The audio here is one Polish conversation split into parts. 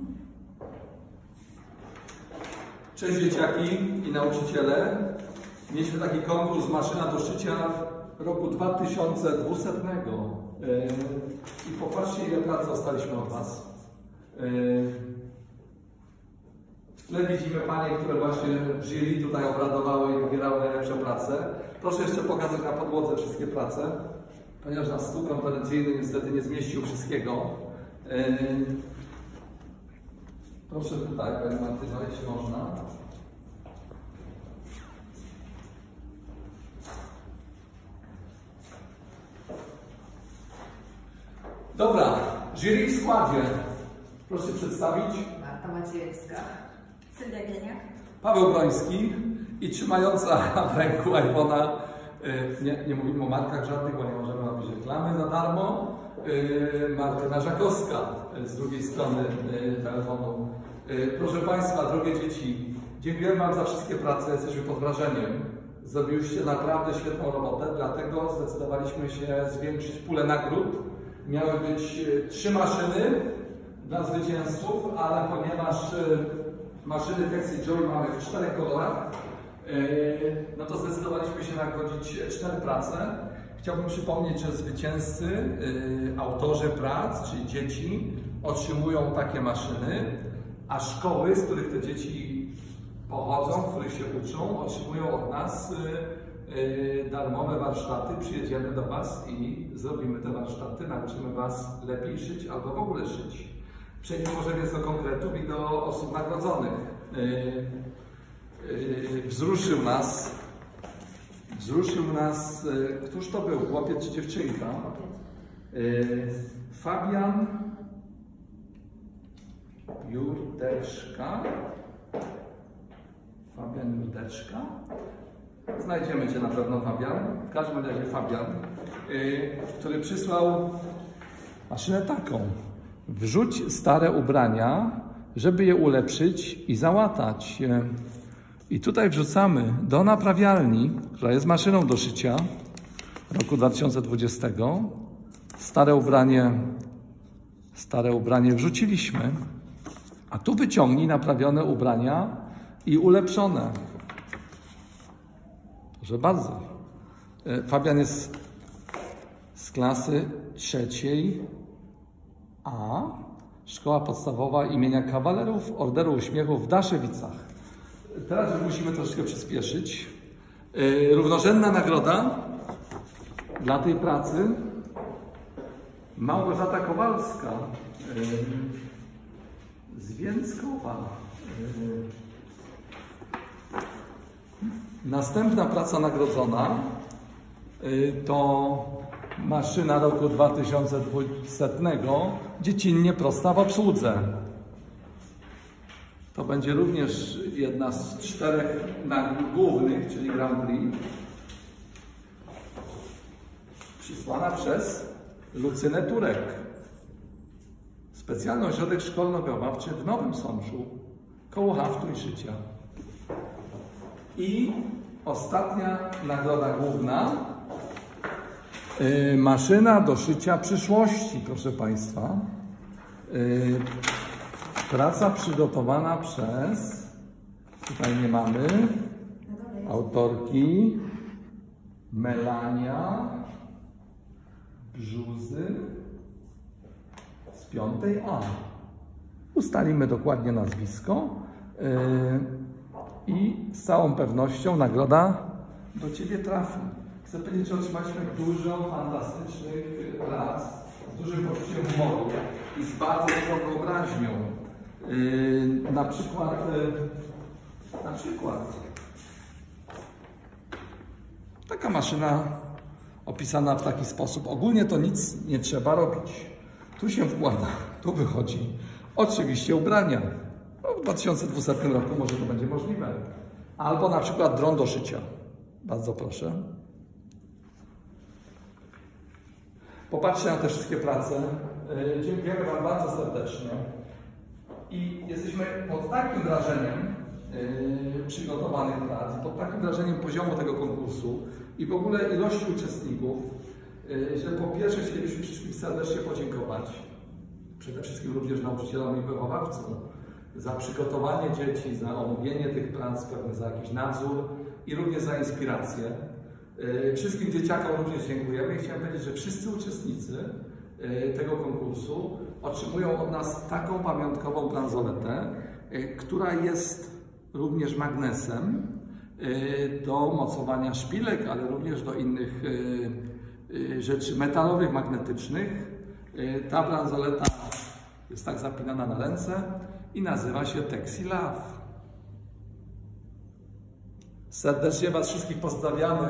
Cześć dzieciaki i nauczyciele. Mieliśmy taki konkurs Maszyna do szycia roku 2200. I popatrzcie, ile pracy dostaliśmy od Was. W tle widzimy panie, które właśnie w jury tutaj obradowały i wybierały najlepsze prace. Proszę jeszcze pokazać na podłodze wszystkie prace, ponieważ na stół konferencyjny niestety nie zmieścił wszystkiego. Proszę tutaj, Pani Martyno, jeśli można. Dobra, jury w składzie. Proszę przedstawić. Marta Maciejewska. Sylwia Gieniak. Paweł Broński i trzymająca w ręku iPhone'a, nie mówimy o markach żadnych, bo nie możemy robić reklamy za darmo, Martyna Żakowska z drugiej strony telefonu. Proszę Państwa, drogie dzieci, dziękujemy Wam za wszystkie prace, jesteśmy pod wrażeniem. Zrobiliście naprawdę świetną robotę, dlatego zdecydowaliśmy się zwiększyć pulę nagród. Miały być 3 maszyny dla zwycięzców, ale ponieważ maszyny Texas Joy mamy w 4 kolorach, no to zdecydowaliśmy się nagrodzić 4 prace. Chciałbym przypomnieć, że zwycięzcy, autorzy prac, czyli dzieci, otrzymują takie maszyny, a szkoły, z których te dzieci pochodzą, w których się uczą, otrzymują od nas darmowe warsztaty. Przyjedziemy do Was i zrobimy te warsztaty, nauczymy Was lepiej szyć albo w ogóle szyć. Przejdźmy może więc do konkretów i do osób nagrodzonych. Wzruszył nas, któż to był, chłopiec czy dziewczynka? Fabian Jurdeczka. Znajdziemy Cię na pewno, Fabian. W każdym razie Fabian, który przysłał maszynę taką. Wrzuć stare ubrania, żeby je ulepszyć i załatać. I tutaj wrzucamy do naprawialni, która jest maszyną do szycia roku 2020. Stare ubranie wrzuciliśmy, a tu wyciągnij naprawione ubrania i ulepszone. Proszę bardzo. Fabian jest z klasy 3A, Szkoła Podstawowa imienia Kawalerów Orderu Uśmiechu w Daszewicach. Teraz już musimy troszkę przyspieszyć. Równorzędna nagroda dla tej pracy Małgorzata Kowalska z Więckowa. Następna praca nagrodzona to maszyna roku 2200, dziecinnie prosta w obsłudze. To będzie również jedna z 4 nagród głównych, czyli Grand Prix, przysłana przez Lucynę Turek. Specjalny ośrodek szkolno-wychowawczy w Nowym Sączu, koło haftu i szycia. I ostatnia nagroda główna, maszyna do szycia przyszłości, proszę Państwa. Praca przygotowana przez, tutaj nie mamy, autorki Melania Brzuzy z 5A. Ustalimy dokładnie nazwisko i z całą pewnością nagroda do Ciebie trafi. Chcę powiedzieć, że otrzymaliśmy dużo fantastycznych prac z dużym poczuciem humoru i z bardzo dużą wyobraźnią. Na przykład taka maszyna opisana w taki sposób. Ogólnie to nic nie trzeba robić. Tu się wkłada, tu wychodzi. Oczywiście ubrania. No, w 2200 roku może to będzie możliwe. Albo na przykład dron do szycia. Bardzo proszę. Popatrzcie na te wszystkie prace. Dziękujemy Wam bardzo serdecznie. I jesteśmy pod takim wrażeniem przygotowanych prac, pod takim wrażeniem poziomu tego konkursu i w ogóle ilości uczestników, że po pierwsze chcielibyśmy wszystkim serdecznie podziękować przede wszystkim również nauczycielom i wychowawcom za przygotowanie dzieci, za omówienie tych prac, pewnie za jakiś nadzór i również za inspirację. Wszystkim dzieciakom również dziękujemy i chciałem powiedzieć, że wszyscy uczestnicy tego konkursu otrzymują od nas taką pamiątkową bransoletę, która jest również magnesem do mocowania szpilek, ale również do innych rzeczy metalowych, magnetycznych. Ta bransoleta jest tak zapinana na ręce i nazywa się Texi Love. Serdecznie Was wszystkich pozdrawiamy.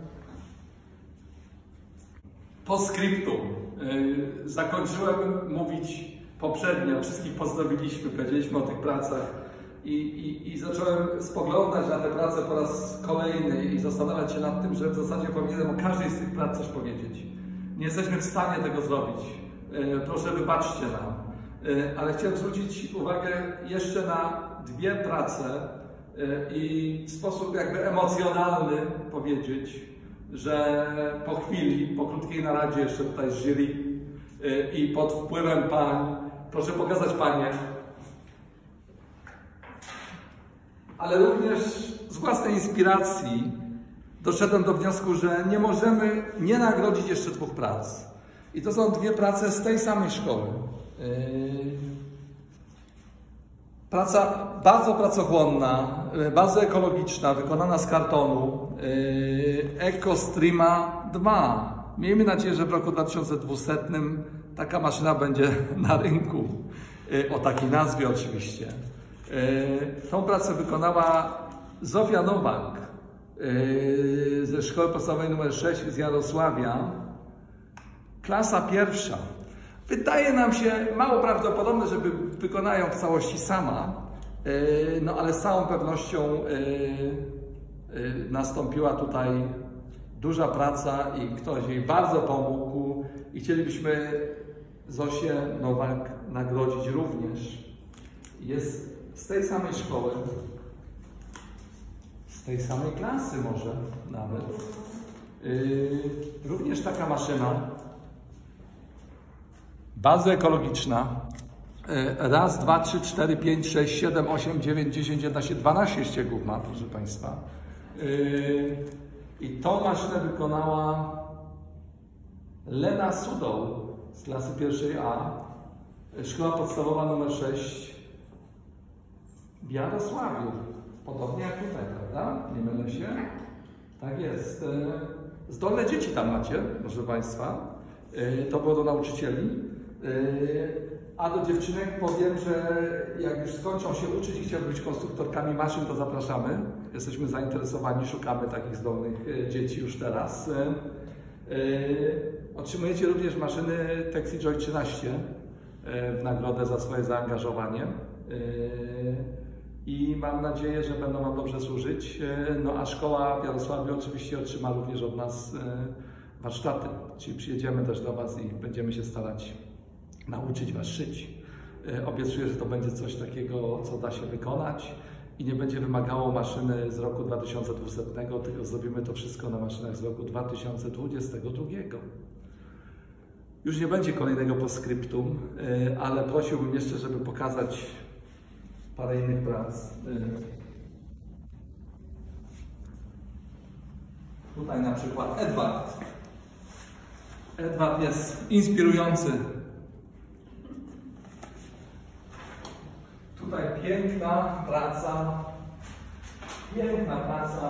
Postscriptum. Zakończyłem mówić poprzednio, wszystkich pozdrowiliśmy, powiedzieliśmy o tych pracach i zacząłem spoglądać na te prace po raz kolejny i zastanawiać się nad tym, że w zasadzie powinienem o każdej z tych prac coś powiedzieć. Nie jesteśmy w stanie tego zrobić. Proszę wybaczcie nam. Ale chciałem zwrócić uwagę jeszcze na dwie prace i w sposób jakby emocjonalny powiedzieć, że po chwili, po krótkiej naradzie jeszcze tutaj z jury i pod wpływem pań, proszę pokazać panie, ale również z własnej inspiracji doszedłem do wniosku, że nie możemy nie nagrodzić jeszcze dwóch prac. I to są dwie prace z tej samej szkoły. Praca bardzo pracochłonna, bardzo ekologiczna, wykonana z kartonu, EcoStrima 2. Miejmy nadzieję, że w roku 2200 taka maszyna będzie na rynku, o takiej nazwie oczywiście. Tą pracę wykonała Zofia Nowak ze Szkoły Podstawowej nr 6 z Jarosławia, klasa pierwsza. Wydaje nam się mało prawdopodobne, żeby wykonają w całości sama, no ale z całą pewnością nastąpiła tutaj duża praca i ktoś jej bardzo pomógł i chcielibyśmy Zosię Nowak nagrodzić również. Jest z tej samej szkoły, z tej samej klasy może nawet. Również taka maszyna, bardzo ekologiczna. Raz, dwa, 3, 4, 5, 6, 7, 8, 9, 10, 11, 12 ściegów ma, proszę Państwa. I tą maszynę wykonała Lena Sudoł z klasy pierwszej A, Szkoła Podstawowa nr 6 w Jarosławiu. Podobnie jak tutaj, prawda? Nie mylę się? Tak jest. Zdolne dzieci tam macie, proszę Państwa. To było do nauczycieli. A do dziewczynek powiem, że jak już skończą się uczyć i chciały być konstruktorkami maszyn, to zapraszamy. Jesteśmy zainteresowani, szukamy takich zdolnych dzieci już teraz. Otrzymujecie również maszyny Texi Joy 13 w nagrodę za swoje zaangażowanie. I mam nadzieję, że będą Wam dobrze służyć. No a szkoła w Jarosławiu oczywiście otrzyma również od nas warsztaty, czyli przyjedziemy też do Was i będziemy się starać nauczyć Was szyć. Obiecuję, że to będzie coś takiego, co da się wykonać i nie będzie wymagało maszyny z roku 2200, tylko zrobimy to wszystko na maszynach z roku 2022. Już nie będzie kolejnego postscriptum, ale prosiłbym jeszcze, żeby pokazać parę innych prac. Tutaj na przykład Edward. Edward jest inspirujący. Tutaj piękna praca. Piękna praca.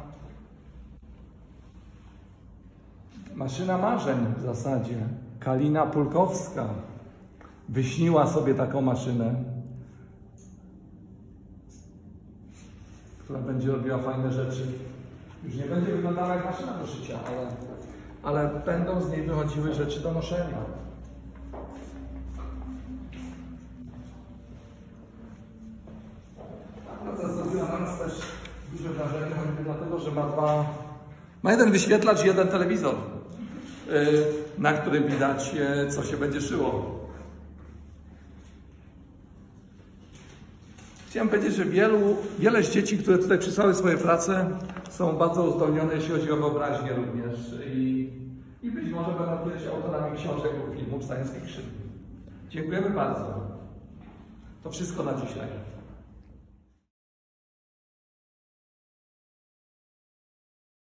Maszyna marzeń w zasadzie. Kalina Pulkowska wyśniła sobie taką maszynę, która będzie robiła fajne rzeczy. Już nie będzie wyglądała jak maszyna do szycia, ale będą z niej wychodziły rzeczy do noszenia. Ta praca zrobiła na nas też duże wrażenie, choćby dlatego, że ma jeden wyświetlacz i jeden telewizor, na którym widać, co się będzie szyło. Chciałem powiedzieć, że wiele z dzieci, które tutaj przysłały swoje prace, są bardzo uzdolnione, jeśli chodzi o wyobraźnię również. I być może będą kiedyś autorami książek lub filmów science fiction. Dziękujemy bardzo. To wszystko na dzisiaj.